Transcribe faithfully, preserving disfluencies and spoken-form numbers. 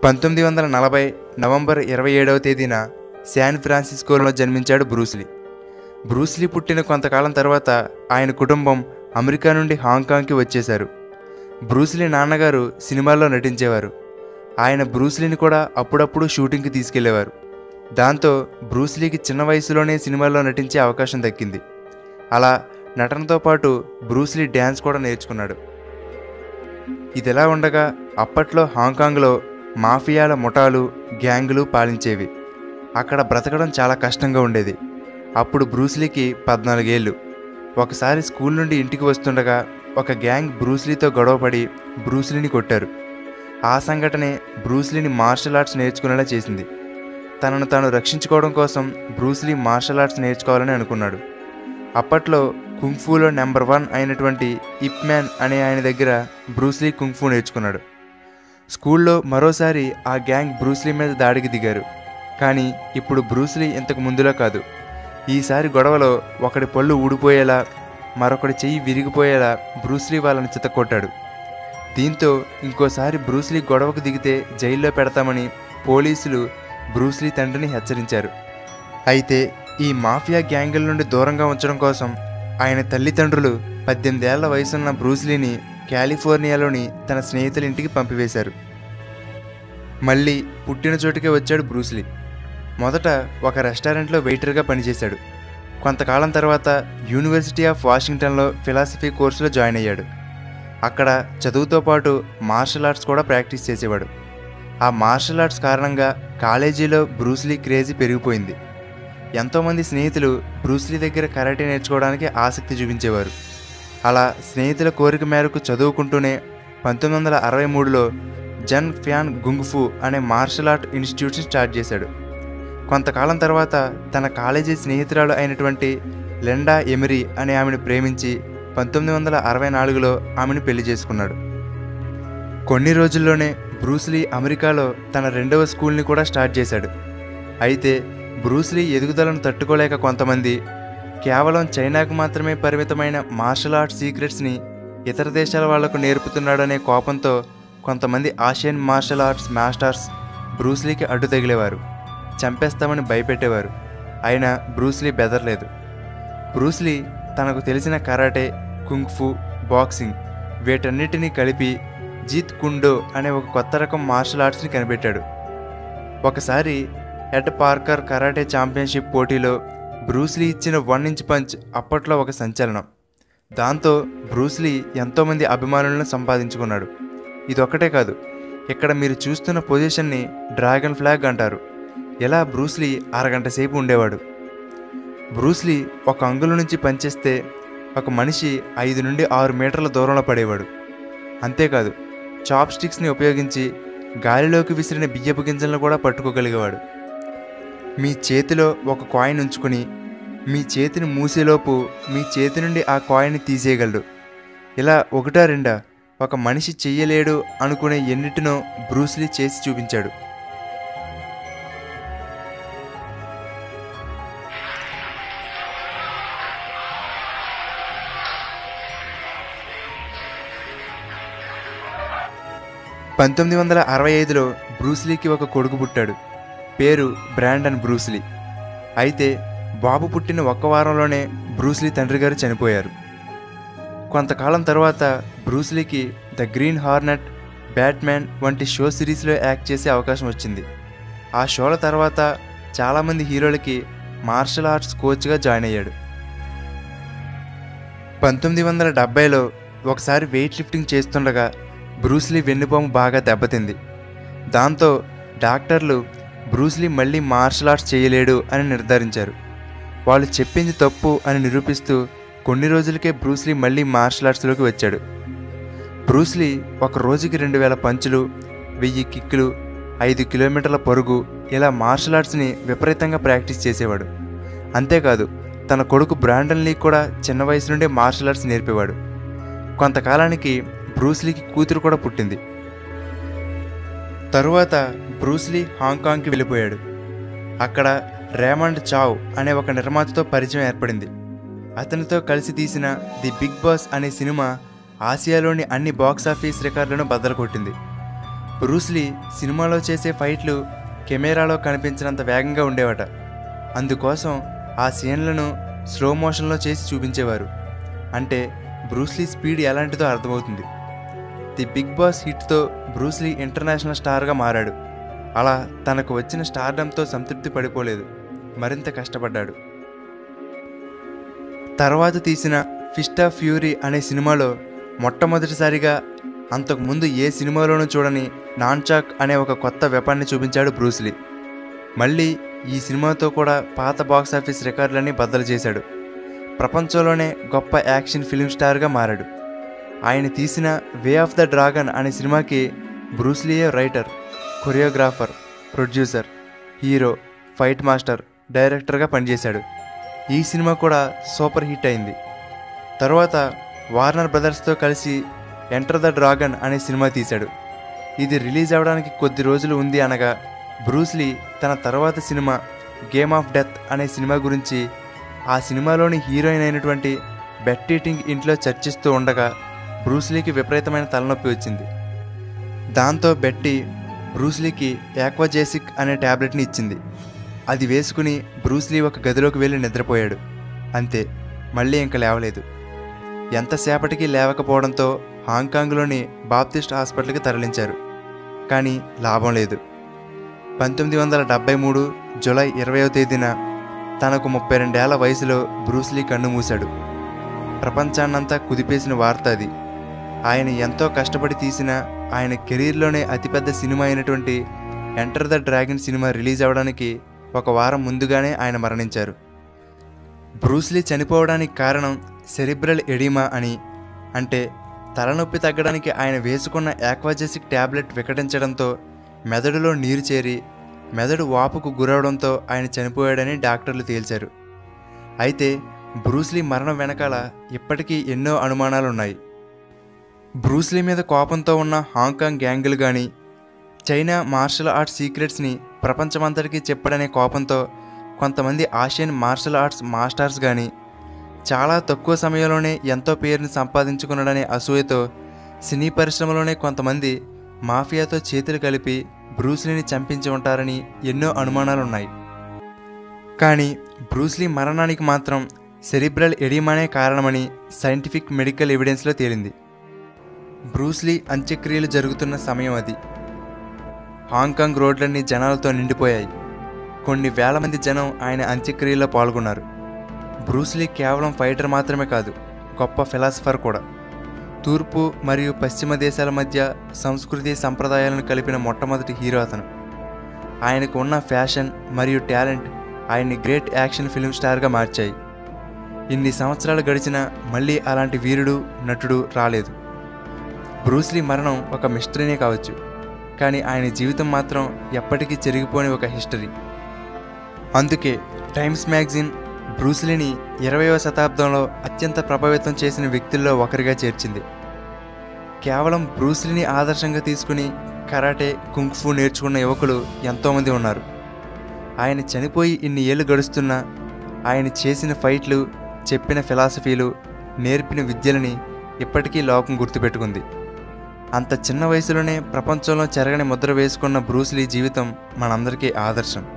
పంతొమ్మిది వందల నలభై నవంబర్ ఇరవై ఏడవ తేదీన శాన్ ఫ్రాన్సిస్కోలో జన్మించాడు బ్రూస్లీ. బ్రూస్లీ పుట్టిన కొంతకాలం తర్వాత ఆయన కుటుంబం అమెరికా నుండి హాంకాంగ్కి వచ్చేశారు. బ్రూస్లీ నాన్నగారు సినిమాల్లో నటించేవారు. ఆయన బ్రూస్లీని కూడా అప్పుడప్పుడు షూటింగ్కి తీసుకెళ్లేవారు. దాంతో బ్రూస్లీకి చిన్న వయసులోనే సినిమాల్లో నటించే అవకాశం దక్కింది. అలా నటనతో పాటు బ్రూస్లీ డ్యాన్స్ కూడా నేర్చుకున్నాడు. ఇదిలా ఉండగా అప్పట్లో హాంకాంగ్లో మాఫియాల ముఠాలు, గ్యాంగులు పాలించేవి. అక్కడ బ్రతకడం చాలా కష్టంగా ఉండేది. అప్పుడు బ్రూస్లీకి పద్నాలుగేళ్ళు. ఒకసారి స్కూల్ నుండి ఇంటికి వస్తుండగా ఒక గ్యాంగ్ బ్రూస్లీతో గొడవపడి బ్రూస్లీని కొట్టారు. ఆ సంఘటనే బ్రూస్లీని మార్షల్ ఆర్ట్స్ నేర్చుకునేలా చేసింది. తనను తాను రక్షించుకోవడం కోసం బ్రూస్లీ మార్షల్ ఆర్ట్స్ నేర్చుకోవాలని అనుకున్నాడు. అప్పట్లో కుంగ్ఫూలో నెంబర్ వన్ అయినటువంటి ఇప్ మ్యాన్ అనే ఆయన దగ్గర బ్రూస్లీ కుంగ్ఫూ నేర్చుకున్నాడు. స్కూల్లో మరోసారి ఆ గ్యాంగ్ బ్రూస్లీ మీద దాడికి దిగారు. కానీ ఇప్పుడు బ్రూస్లీ ఇంతకు ముందులా కాదు. ఈసారి గొడవలో ఒకడి పళ్ళు ఊడిపోయేలా, మరొకడి చెయ్యి విరిగిపోయేలా బ్రూస్లీ వాళ్ళని చితక్కొట్టాడు. దీంతో ఇంకోసారి బ్రూస్లీ గొడవకు దిగితే జైల్లో పెడతామని పోలీసులు బ్రూస్లీ తండ్రిని హెచ్చరించారు. అయితే ఈ మాఫియా గ్యాంగుల నుండి దూరంగా ఉంచడం కోసం ఆయన తల్లిదండ్రులు పద్దెనిమిదేళ్ల వయసున్న బ్రూస్లీని కాలిఫోర్నియాలోని తన స్నేహితుల ఇంటికి పంపివేశారు. మళ్ళీ పుట్టిన చోటుకే వచ్చాడు బ్రూస్లీ. మొదట ఒక రెస్టారెంట్లో వెయిటర్గా పనిచేశాడు. కొంతకాలం తర్వాత యూనివర్సిటీ ఆఫ్ వాషింగ్టన్లో ఫిలాసఫీ కోర్సులో జాయిన్ అయ్యాడు. అక్కడ చదువుతో పాటు మార్షల్ ఆర్ట్స్ కూడా ప్రాక్టీస్ చేసేవాడు. ఆ మార్షల్ ఆర్ట్స్ కారణంగా కాలేజీలో బ్రూస్లీ క్రేజీ పెరిగిపోయింది. ఎంతోమంది స్నేహితులు బ్రూస్లీ దగ్గర కరాటే నేర్చుకోవడానికి ఆసక్తి చూపించేవారు. అలా స్నేహితుల కోరిక మేరకు చదువుకుంటూనే పంతొమ్మిది వందల అరవై మూడులో జన్ ఫ్యాన్ గుంగ్ఫూ అనే మార్షల్ ఆర్ట్ ఇన్స్టిట్యూట్ని స్టార్ట్ చేశాడు. కొంతకాలం తర్వాత తన కాలేజీ స్నేహితురాలు అయినటువంటి లెండా ఎమిరీ అనే ఆమెను ప్రేమించి పంతొమ్మిది వందల అరవై నాలుగులో ఆమెను పెళ్లి చేసుకున్నాడు. కొన్ని రోజుల్లోనే బ్రూస్లీ అమెరికాలో తన రెండవ స్కూల్ని కూడా స్టార్ట్ చేశాడు. అయితే బ్రూస్లీ ఎదుగుదలను తట్టుకోలేక కొంతమంది కేవలం చైనాకు మాత్రమే పరిమితమైన మార్షల్ ఆర్ట్స్ సీక్రెట్స్ని ఇతర దేశాల వాళ్లకు నేర్పుతున్నాడనే కోపంతో కొంతమంది ఆసియన్ మార్షల్ ఆర్ట్స్ మాస్టర్స్ బ్రూస్లీకి అడ్డు తగిలేవారు. చంపేస్తామని భయపెట్టేవారు. అయినా బ్రూస్లీ బెదరలేదు. బ్రూస్లీ తనకు తెలిసిన కరాటే, కుంగ్ఫూ, బాక్సింగ్ వీటన్నిటినీ కలిపి జీత్ కుండో అనే ఒక కొత్త రకం మార్షల్ ఆర్ట్స్ని కనిపెట్టాడు. ఒకసారి ఎడ్ పార్కర్ కరాటే ఛాంపియన్షిప్ పోటీలో బ్రూస్లీ ఇచ్చిన వన్ ఇంచ్ పంచ్ అప్పట్లో ఒక సంచలనం. దాంతో బ్రూస్లీ ఎంతోమంది అభిమానులను సంపాదించుకున్నాడు. ఇదొక్కటే కాదు, ఇక్కడ మీరు చూస్తున్న పొజిషన్ని డ్రాగన్ ఫ్లాగ్ అంటారు. ఇలా బ్రూస్లీ అరగంట సేపు ఉండేవాడు. బ్రూస్లీ ఒక అంగుళం నుంచి పంచేస్తే ఒక మనిషి ఐదు నుండి ఆరు మీటర్ల దూరంలో పడేవాడు. అంతేకాదు, చాప్ స్టిక్స్ని ఉపయోగించి గాలిలోకి విసిరిన బియ్యపు గింజలను కూడా పట్టుకోగలిగేవాడు. మీ చేతిలో ఒక కాయిన్ ఉంచుకొని మీ చేతిని మూసేలోపు మీ చేతి నుండి ఆ కాయిన్ని తీసేయగలడు. ఇలా ఒకటా రెండా ఒక మనిషి చెయ్యలేడు అనుకునే ఎన్నిటినో బ్రూస్లీ చేసి చూపించాడు. పంతొమ్మిది వందల అరవై ఐదులో బ్రూస్లీకి ఒక కొడుకు పుట్టాడు. పేరు బ్రాండన్ బ్రూస్లీ. అయితే బాబు పుట్టిన ఒక్క వారంలోనే బ్రూస్లీ తండ్రి గారు చనిపోయారు. కొంతకాలం తర్వాత బ్రూస్లీకి ద గ్రీన్ హార్నెట్, బ్యాట్మ్యాన్ వంటి షో సిరీస్లో యాక్ట్ చేసే అవకాశం వచ్చింది. ఆ షోల తర్వాత చాలామంది హీరోలకి మార్షల్ ఆర్ట్స్ కోచ్గా జాయిన్ అయ్యాడు. పంతొమ్మిది వందల డెబ్బైలో ఒకసారి వెయిట్ లిఫ్టింగ్ చేస్తుండగా బ్రూస్లీ వెన్నుపాము బాగా దెబ్బతింది. దాంతో డాక్టర్లు బ్రూస్లీ మళ్ళీ మార్షల్ ఆర్ట్స్ చేయలేడు అని నిర్ధారించారు. వాళ్ళు చెప్పింది తప్పు అని నిరూపిస్తూ కొన్ని రోజులకే బ్రూస్లీ మళ్ళీ మార్షల్ ఆర్ట్స్లోకి వచ్చాడు. బ్రూస్లీ ఒక రోజుకి రెండు వేల పంచులు, వెయ్యి కిక్కులు, ఐదు కిలోమీటర్ల పరుగు ఇలా మార్షల్ ఆర్ట్స్ని విపరీతంగా ప్రాక్టీస్ చేసేవాడు. అంతేకాదు, తన కొడుకు బ్రాండన్ లీ కూడా చిన్న వయసు నుండే మార్షల్ ఆర్ట్స్ నేర్పేవాడు. కొంతకాలానికి బ్రూస్లీకి కూతురు కూడా పుట్టింది. తరువాత బ్రూస్లీ హాంకాంగ్కి వెళ్ళిపోయాడు. అక్కడ రేమండ్ చావ్ అనే ఒక నిర్మాతతో పరిచయం ఏర్పడింది. అతనితో కలిసి తీసిన ది బిగ్ బాస్ అనే సినిమా ఆసియాలోని అన్ని బాక్సాఫీస్ రికార్డులను బద్దలు కొట్టింది. బ్రూస్లీ సినిమాలో చేసే ఫైట్లు కెమెరాలో కనిపించినంత వేగంగా ఉండేవట. అందుకోసం ఆ సీన్లను స్లో మోషన్లో చేసి చూపించేవారు. అంటే బ్రూస్లీ స్పీడ్ ఎలాంటిదో అర్థమవుతుంది. ది బిగ్ బాస్ హిట్తో బ్రూస్లీ ఇంటర్నేషనల్ స్టార్గా మారాడు. అలా తనకు వచ్చిన స్టార్డంతో సంతృప్తి పడిపోలేదు, మరింత కష్టపడ్డాడు. తర్వాత తీసిన ఫిస్ట్ ఆఫ్ ఫ్యూరీ అనే సినిమాలో మొట్టమొదటిసారిగా అంతకుముందు ఏ సినిమాలోనూ చూడని నాన్చాక్ అనే ఒక కొత్త వెపన్ని చూపించాడు బ్రూస్లీ. మళ్ళీ ఈ సినిమాతో కూడా పాత బాక్సాఫీస్ రికార్డులన్నీ బద్దలు చేశాడు. ప్రపంచంలోనే గొప్ప యాక్షన్ ఫిల్మ్ స్టార్గా మారాడు. ఆయన తీసిన వే ఆఫ్ ద డ్రాగన్ అనే సినిమాకి బ్రూస్లీయే writer, choreographer, producer, hero, fight master, డైరెక్టర్గా పనిచేశాడు. ఈ సినిమా కూడా సూపర్ హిట్ అయింది. తరువాత వార్నర్ బ్రదర్స్తో కలిసి ఎంటర్ ద డ్రాగన్ అనే సినిమా తీశాడు. ఇది రిలీజ్ అవ్వడానికి కొద్ది రోజులు ఉంది అనగా బ్రూస్లీ తన తర్వాత సినిమా గేమ్ ఆఫ్ డెత్ అనే సినిమా గురించి ఆ సినిమాలోని హీరోయిన్ అయినటువంటి బెట్టీ టింగ్ ఇంట్లో చర్చిస్తూ ఉండగా బ్రూస్లీకి విపరీతమైన తలనొప్పి వచ్చింది. దాంతో బెట్టీ బ్రూస్లీకి యాక్వాజేసిక్ అనే ట్యాబ్లెట్ని ఇచ్చింది. అది వేసుకుని బ్రూస్లీ ఒక గదిలోకి వెళ్ళి నిద్రపోయాడు. అంతే, మళ్ళీ ఇంక లేవలేదు. ఎంతసేపటికి లేవకపోవడంతో హాంకాంగ్లోని బాప్టిస్ట్ హాస్పిటల్కి తరలించారు. కానీ లాభం లేదు. పంతొమ్మిది వందల డెబ్బై మూడు జూలై ఇరవయో తేదీన తనకు ముప్పై రెండేళ్ల వయసులో బ్రూస్లీ కన్ను మూశాడు. ప్రపంచాన్నంతా కుదిపేసిన వార్త అది. ఆయన ఎంతో కష్టపడి తీసిన ఆయన కెరీర్లోనే అతిపెద్ద సినిమా అయినటువంటి ఎంటర్ ద డ్రాగన్ సినిమా రిలీజ్ అవ్వడానికి ఒక వారం ముందుగానే ఆయన మరణించారు. బ్రూస్లీ చనిపోవడానికి కారణం సెరిబ్రల్ ఎడిమా అని, అంటే తలనొప్పి తగ్గడానికి ఆయన వేసుకున్న యాక్వాజెసిక్ ట్యాబ్లెట్ వికటించడంతో మెదడులో నీరు చేరి మెదడు వాపుకు గురవడంతో ఆయన చనిపోయాడని డాక్టర్లు తేల్చారు. అయితే బ్రూస్లీ మరణం వెనకాల ఇప్పటికీ ఎన్నో అనుమానాలున్నాయి. బ్రూస్లీ మీద కోపంతో ఉన్న హాంకాంగ్ గ్యాంగులు కానీ, చైనా మార్షల్ ఆర్ట్స్ సీక్రెట్స్ని ప్రపంచమంతటికీ చెప్పడనే కోపంతో కొంతమంది ఆసియన్ మార్షల్ ఆర్ట్స్ మాస్టర్స్ కానీ, చాలా తక్కువ సమయంలోనే ఎంతో పేరుని సంపాదించుకున్నాడనే అసూయతో సినీ పరిశ్రమలోనే కొంతమంది మాఫియాతో చేతులు కలిపి బ్రూస్లీని చంపించి ఉంటారని ఎన్నో అనుమానాలున్నాయి. కానీ బ్రూస్లీ మరణానికి మాత్రం సెరిబ్రల్ ఎడిమానే కారణమని సైంటిఫిక్ మెడికల్ ఎవిడెన్స్లో తేలింది. బ్రూస్లీ అంత్యక్రియలు జరుగుతున్న సమయం అది. హాంకాంగ్ రోడ్లన్నీ జనాలతో నిండిపోయాయి. కొన్ని వేల మంది జనం ఆయన అంత్యక్రియల్లో పాల్గొన్నారు. బ్రూస్లీ కేవలం ఫైటర్ మాత్రమే కాదు, గొప్ప ఫిలాసఫర్ కూడా. తూర్పు మరియు పశ్చిమ దేశాల మధ్య సంస్కృతి సంప్రదాయాలను కలిపిన మొట్టమొదటి హీరో అతను. ఆయనకు ఉన్న ఫ్యాషన్ మరియు టాలెంట్ ఆయన్ని గ్రేట్ యాక్షన్ ఫిల్మ్ స్టార్గా మార్చాయి. ఇన్ని సంవత్సరాలు గడిచినా మళ్ళీ అలాంటి వీరుడు, నటుడు రాలేదు. బ్రూస్లీ మరణం ఒక మిస్టరీనే కావచ్చు, కానీ ఆయన జీవితం మాత్రం ఎప్పటికీ చెరిగిపోని ఒక హిస్టరీ. అందుకే టైమ్స్ మ్యాగజైన్ బ్రూస్లీని ఇరవయవ శతాబ్దంలో అత్యంత ప్రభావితం చేసిన వ్యక్తుల్లో ఒకరిగా చేర్చింది. కేవలం బ్రూస్లీని ఆదర్శంగా తీసుకుని కరాటే, కుంగ్ఫూ నేర్చుకున్న యువకులు ఎంతోమంది ఉన్నారు. ఆయన చనిపోయి ఇన్ని ఏళ్ళు గడుస్తున్నా ఆయన చేసిన ఫైట్లు, చెప్పిన ఫిలాసఫీలు, నేర్పిన విద్యలని ఇప్పటికీ లోకం గుర్తుపెట్టుకుంది. అంత చిన్న వయసులోనే ప్రపంచంలో చెరగని ముద్ర వేసుకున్న బ్రూస్లీ జీవితం మనందరికీ ఆదర్శం.